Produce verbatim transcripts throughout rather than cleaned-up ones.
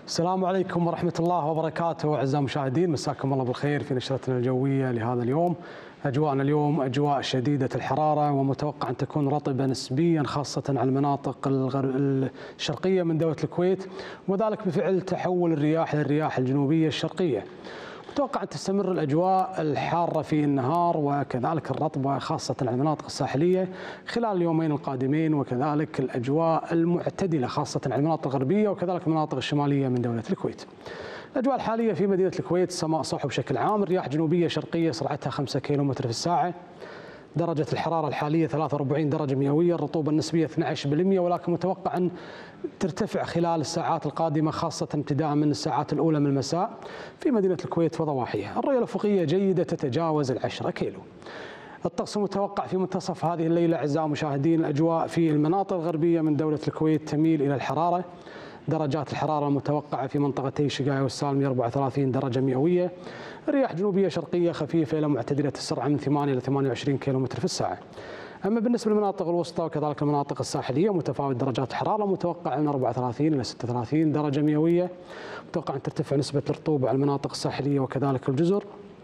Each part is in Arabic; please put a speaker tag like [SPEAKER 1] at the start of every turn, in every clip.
[SPEAKER 1] السلام عليكم ورحمة الله وبركاته. أعزائي المشاهدين، مساكم الله بالخير في نشرتنا الجوية لهذا اليوم. أجواءنا اليوم أجواء شديدة الحرارة، ومتوقع أن تكون رطبة نسبيا خاصة على المناطق الشرقية من دولة الكويت، وذلك بفعل تحول الرياح للرياح الجنوبية الشرقية. متوقع أن تستمر الأجواء الحارة في النهار وكذلك الرطبة خاصة على المناطق الساحلية خلال اليومين القادمين، وكذلك الأجواء المعتدلة خاصة على المناطق الغربية وكذلك المناطق الشمالية من دولة الكويت. الأجواء الحالية في مدينة الكويت السماء صحو بشكل عام، الرياح جنوبية شرقية سرعتها خمسة كيلومتر في الساعة. درجة الحرارة الحالية ثلاثة وأربعين درجة مئوية، الرطوبة النسبية اثني عشر بالمئة، ولكن متوقع أن ترتفع خلال الساعات القادمة خاصة ابتداء من الساعات الأولى من المساء في مدينة الكويت وضواحيها. الرؤية الأفقية جيدة تتجاوز العشرة كيلو. الطقس المتوقع في منتصف هذه الليلة أعزائي المشاهدين، الأجواء في المناطق الغربية من دولة الكويت تميل إلى الحرارة. درجات الحرارة المتوقعة في منطقتي شقاية والسالمية أربعة وثلاثين درجة مئوية، رياح جنوبية شرقية خفيفة إلى معتدلة السرعة من ثمانية إلى ثمانية وعشرين كيلومتر في الساعة. أما بالنسبة للمناطق الوسطى وكذلك المناطق الساحلية متفاوت درجات الحرارة، متوقع من أربعة وثلاثين إلى ستة وثلاثين درجة مئوية. متوقع أن ترتفع نسبة الرطوبة على المناطق الساحلية وكذلك الجزر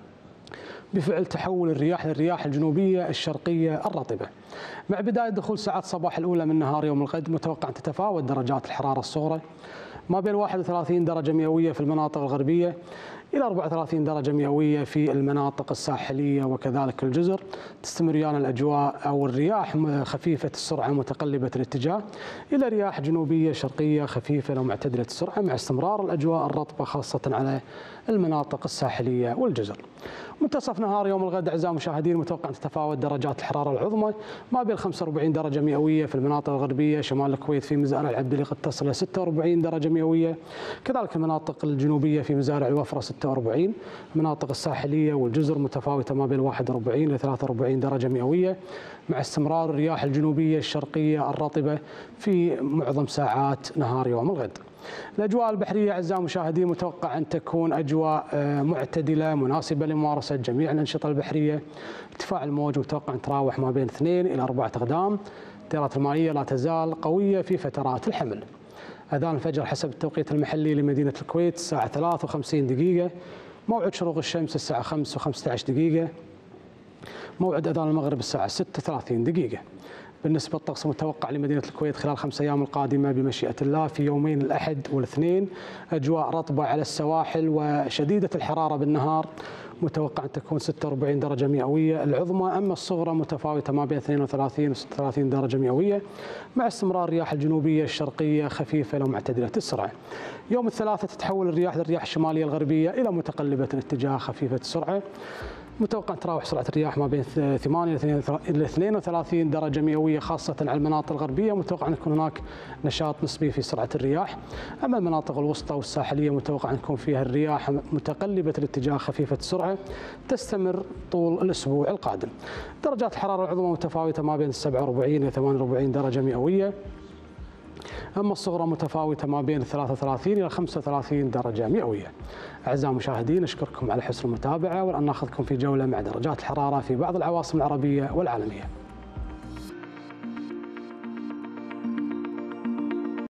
[SPEAKER 1] بفعل تحول الرياح للرياح الجنوبية الشرقية الرطبة. مع بداية دخول ساعات الصباح الأولى من نهار يوم الغد متوقع أن تتفاوت درجات الحرارة الصغرى ما بين واحد وثلاثين درجة مئوية في المناطق الغربية إلى أربعة وثلاثين درجة مئوية في المناطق الساحلية وكذلك الجزر. تستمر يعني الأجواء أو الرياح خفيفة السرعة متقلبة الاتجاه إلى رياح جنوبية شرقية خفيفة ومعتدلة السرعة، مع استمرار الأجواء الرطبة خاصة على المناطق الساحلية والجزر. منتصف نهار يوم الغد أعزائي المشاهدين متوقع أن تتفاوت درجات الحرارة العظمى ما بين خمسة وأربعين درجة مئوية في المناطق الغربية، شمال الكويت في مزارع العبدلي قد تصل إلى ستة وأربعين درجة مئوية، كذلك المناطق الجنوبية في مزارع الوفرة ستة وأربعين، المناطق الساحلية والجزر متفاوتة ما بين واحد وأربعين إلى ثلاثة وأربعين درجة مئوية، مع استمرار الرياح الجنوبية الشرقية الرطبة في معظم ساعات نهار يوم الغد. الأجواء البحرية أعزائي المشاهدين متوقع أن تكون أجواء معتدلة مناسبة لممارسة جميع الأنشطة البحرية. ارتفاع الموج متوقع أن تراوح ما بين اثنين إلى أربعة أقدام. التيارات المائية لا تزال قوية في فترات الحمل. أذان الفجر حسب التوقيت المحلي لمدينة الكويت الساعة ثلاث وخمسين دقيقة، موعد شروق الشمس الساعة خمس وخمسة عشر دقيقة، موعد أذان المغرب الساعة ستة وثلاثين دقيقة. بالنسبة للطقس المتوقع لمدينة الكويت خلال خمس أيام القادمة بمشيئة الله في يومين الأحد والاثنين، أجواء رطبة على السواحل وشديدة الحرارة بالنهار، متوقع أن تكون ستة وأربعين درجة مئوية العظمى، أما الصغرى متفاوتة ما بين اثنين وثلاثين و ستة وثلاثين درجة مئوية، مع استمرار الرياح الجنوبية الشرقية خفيفة ومعتدلة السرعة. يوم الثلاثاء تتحول الرياح للرياح الشمالية الغربية إلى متقلبة الاتجاه خفيفة السرعة، متوقع تراوح سرعة الرياح ما بين ثمانية إلى اثنين وثلاثين درجة مئوية خاصة على المناطق الغربية، متوقع أن يكون هناك نشاط نسبي في سرعة الرياح. أما المناطق الوسطى والساحلية متوقع أن يكون فيها الرياح متقلبة الاتجاه خفيفة السرعة تستمر طول الأسبوع القادم. درجات الحرارة العظمى متفاوتة ما بين سبعة وأربعين إلى ثمانية وأربعين درجة مئوية، أما الصغرى متفاوتة ما بين ثلاثة وثلاثين إلى خمسة وثلاثين درجة مئوية. أعزائي المشاهدين أشكركم على حسن المتابعة، والآن ناخذكم في جولة مع درجات الحرارة في بعض العواصم العربية والعالمية.